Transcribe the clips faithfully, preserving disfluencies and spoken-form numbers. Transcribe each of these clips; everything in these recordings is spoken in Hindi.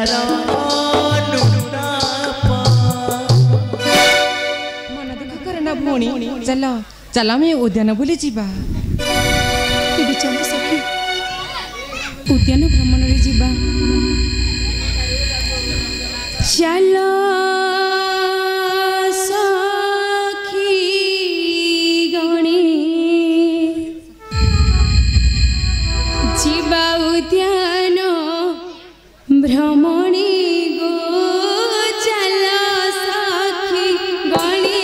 तार मन दुख करना भौणी चल चल आम उद्यान बुली जीवा चल सखी उद्यान भ्रमण रे जीवा चलो सखी गणे जीवा उद्यान भ्रमणी गो चलो सखी गणे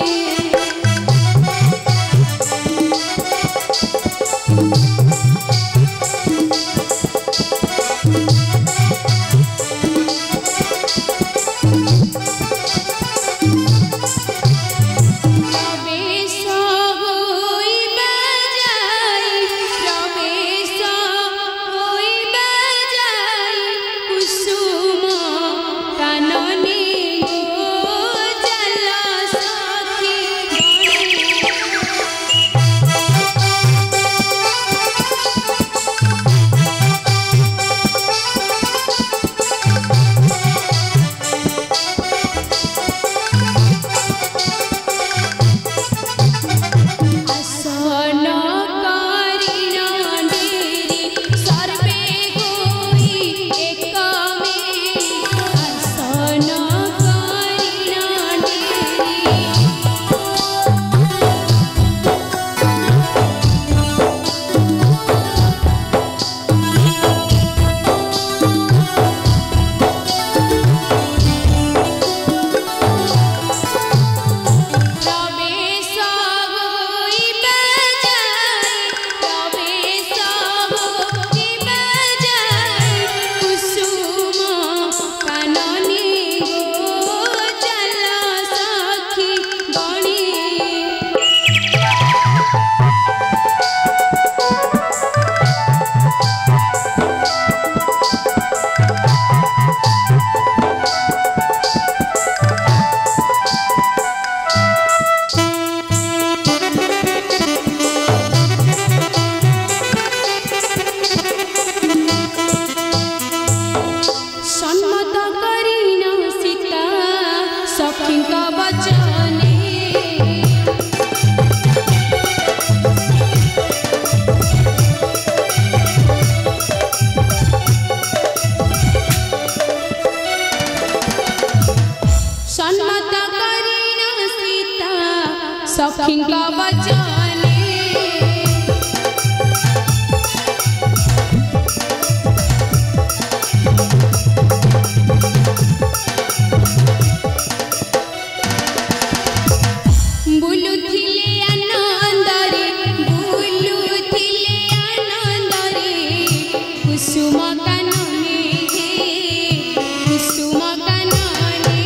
सखी का बचाने बुलुथिले आनंदरे बुलुथिले आनंदरे कुसुम कानने कुसुम कानने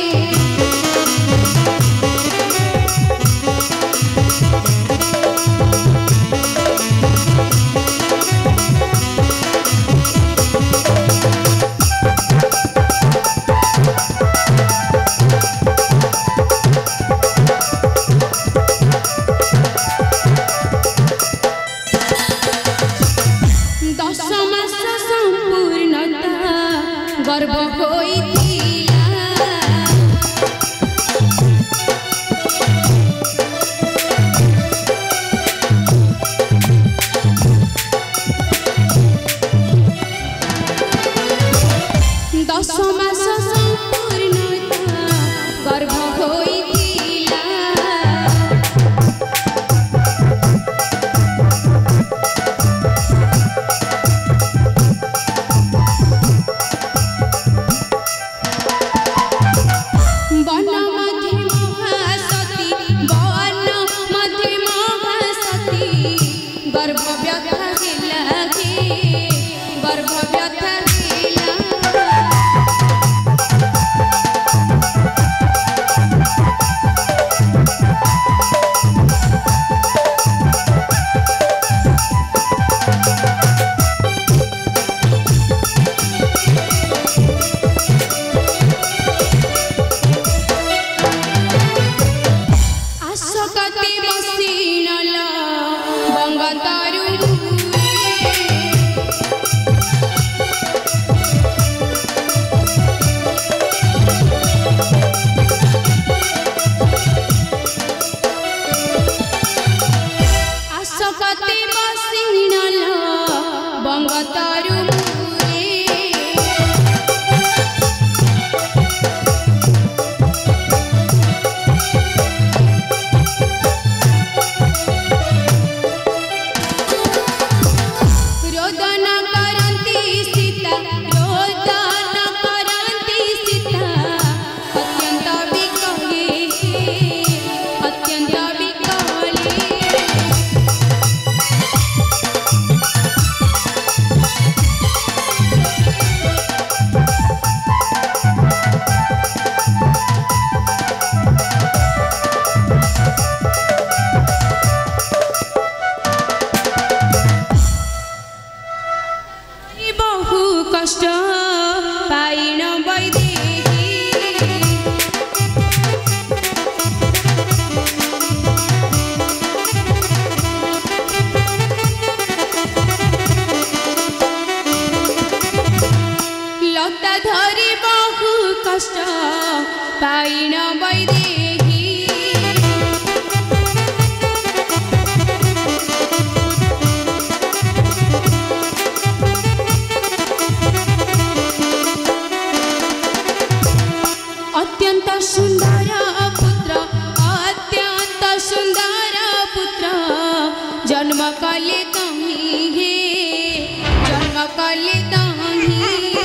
गर्व दस मास संपूर्णता गर्भ होइथिला वन मध्य महासती वन मध्य महासती गर्भ व्यथा गेला गे गर्भ व्यथा गेला हरि बहु कष्ट पाइन वैदेही अत्यंत सुंदर पुत्र अत्यंत सुंदर पुत्र जन्म कले तही हे जन्म कले तही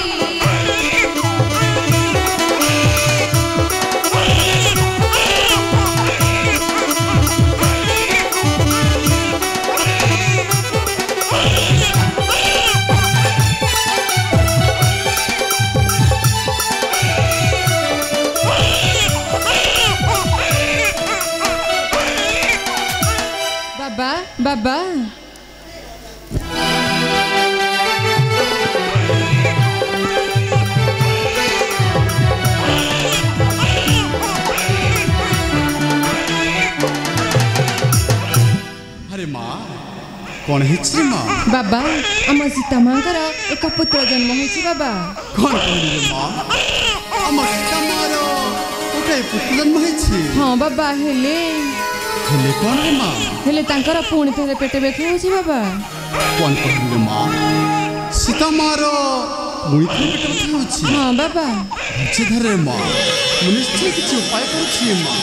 बाबा बाबा अरे माँ कौन है माँ बाबा आम सीता मांकर एक पुत्र जन्म होइछि बाबा कौन कहली माँ आम सीता मार गोटे पुत्र जन्म होइछि हाँ बाबा हेले हेले कौन है माँ हेले तांकर पुणी थे पेट बेखे होइछि बाबा कौन कहली माँ सीता मार पुणी थे पेट बेखे होइछि हाँ बाबा अच्छे धरे माँ मैं निश्चय किसी उपाय करुछि माँ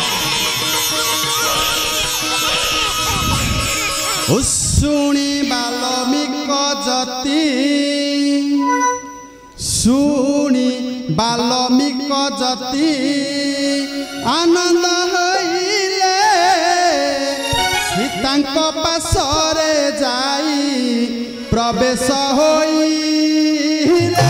ओ सुनी बाल्मीक जति सुनी बाल्मीक जति आनंद हईले सीतांक पासरे जाई प्रवेश होइले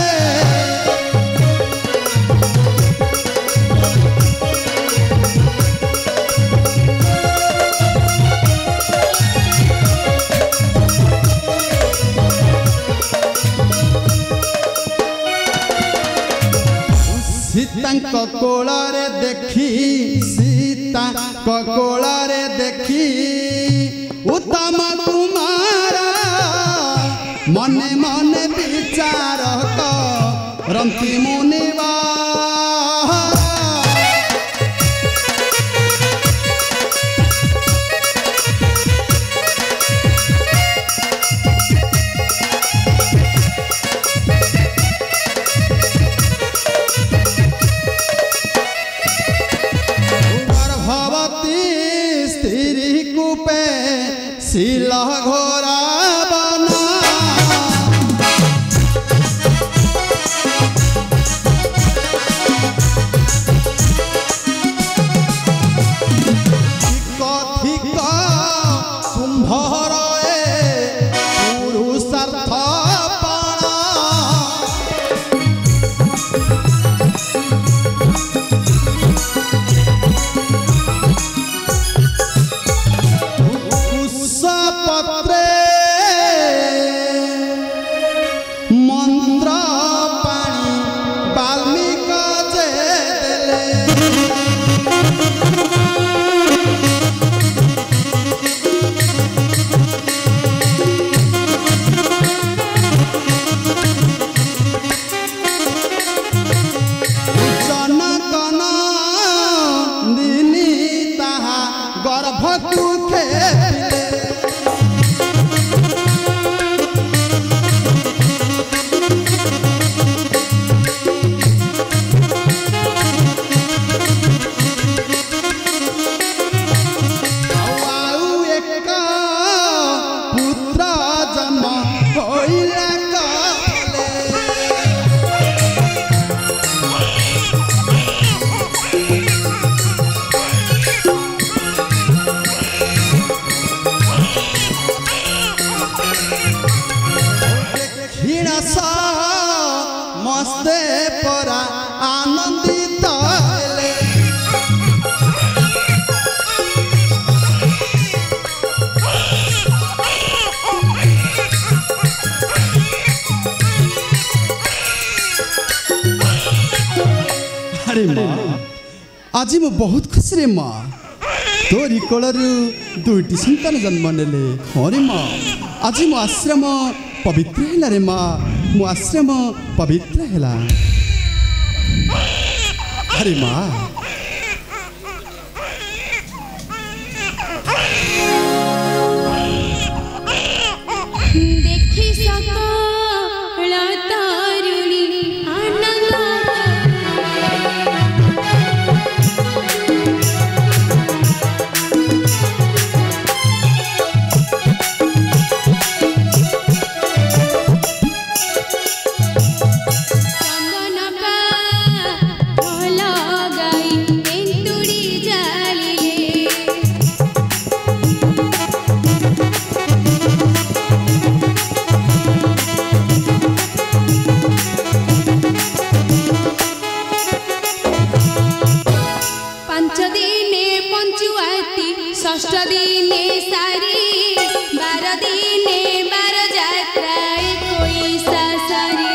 सीता कोल देखी सीता कोल देखी उत्तम कुमार मने मने विचार रंती मुनिवा शिला घोरा बना कथिक कुंभर पुरुषार्थ पाणा पत्रे मंत्र पानी बाल्मीक जे देले जनकन दिनी ताहा गर्भकु खेले मस्ते परा आनंदित हेले अरे माँ आज मु बहुत खुश रे माँ तोरी कोलरू दुईटी संतान जन्म नेले हाँ रे माँ आज मो आश्रम पवित्र है रे माँ मो आश्रम पवित्र है। अरे माँ देखी सकाळ तारुणी आनंद षष्ठ दिने सारी बार दिने बार जात्रा कोई सारी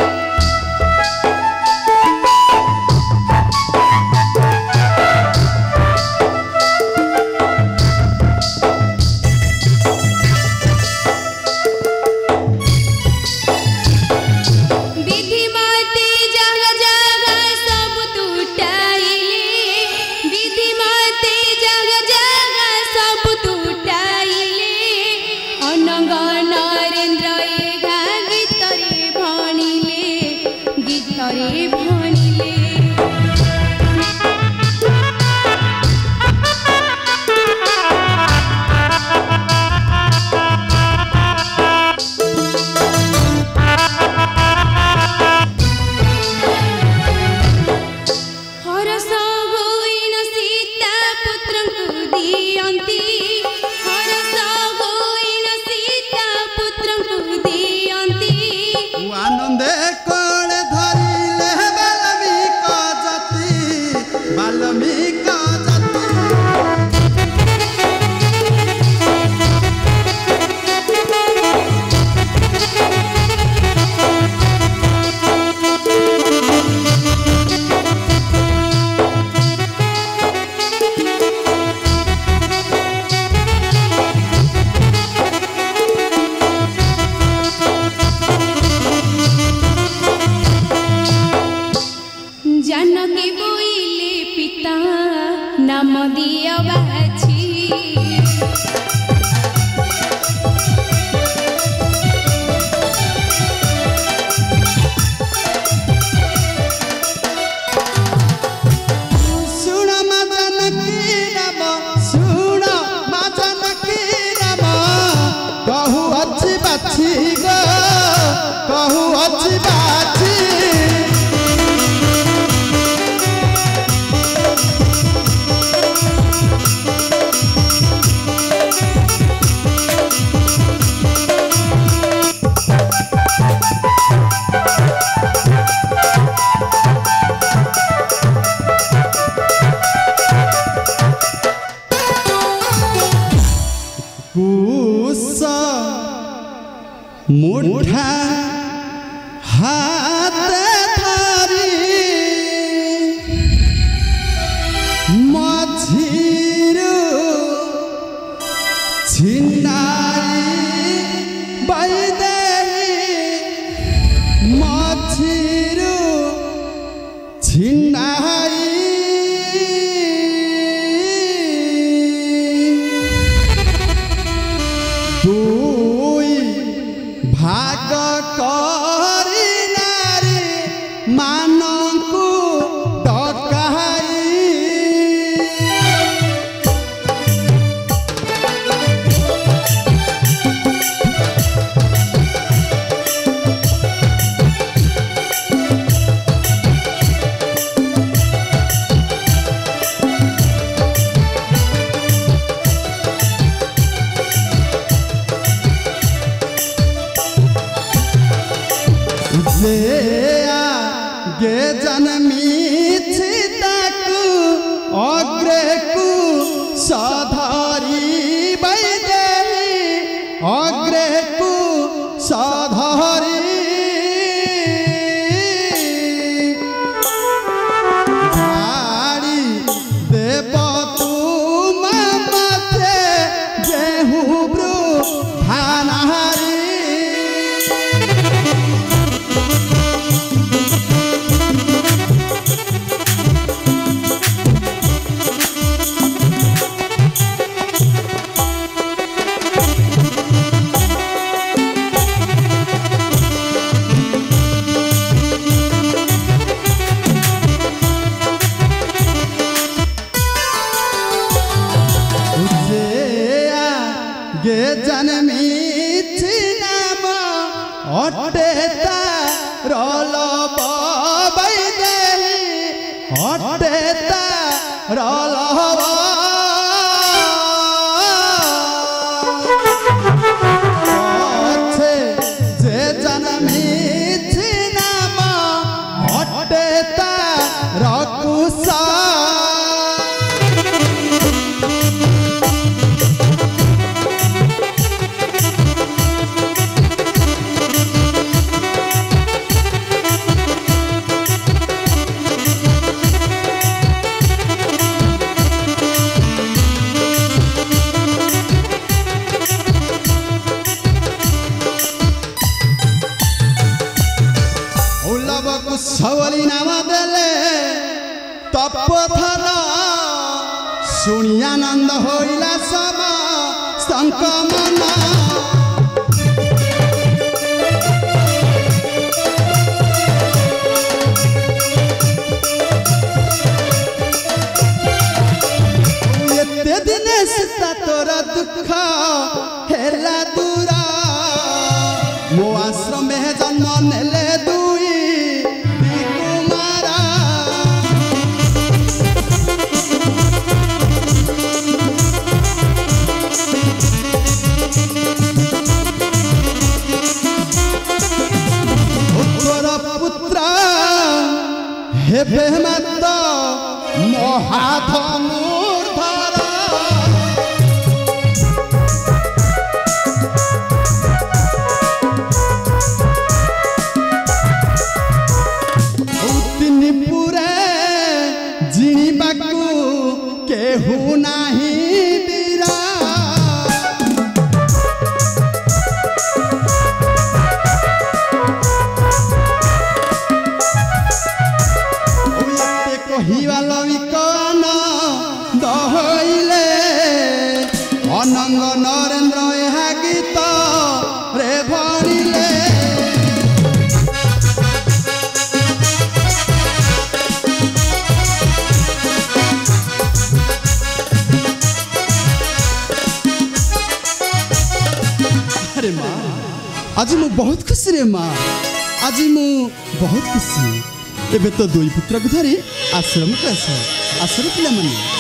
विधि माते जग जग सब टूटाइले विधि माते जग जग सब टूटाइले अनंग नरेंद्र एगा गीतरे भणिले गीतरे भणिले आनंदे कोण धरिले बाल्मीक जाति बाल्मीक जाति जानकी बोइले पिता नाम दिया बाछी सुन मा जानकी नाम सुन मा जानकी नाम कहू अच्छी बाछी गो कहू अच्छी बाछी कुसा मुठा हाथ धारी मझिरु छिन्नाई बैदेही मझिरु छिन्नाई दुई भाग करी नारी मानकु डकाई गे जन्मी ताकू अग्रेकू सधरी बैदेही अग्रेकू सधरी गाड़ी देव तू मते जेहू ब्रू भानारी हटे रलहवा अच्छे जे जनमी नाम हटे रकुसा सवली नाम देले तपथर शुणी आनंद होइला सब संकमन एते दिन सीता तोर दुख हेला दूरा मो आश्रम में जन्म नेले दुई हेबे मत महाधनुर्धर उतनीपुरे जिणिबाकू केहू नाही बीरा अनंग नरेंद्र यह गीत रे भरिले अरे माँ आज मु बहुत खुशी रे माँ आज मु बहुत खुशी एबे तो दुई पुत्र को धरी आश्रम को आस आसर पिला माने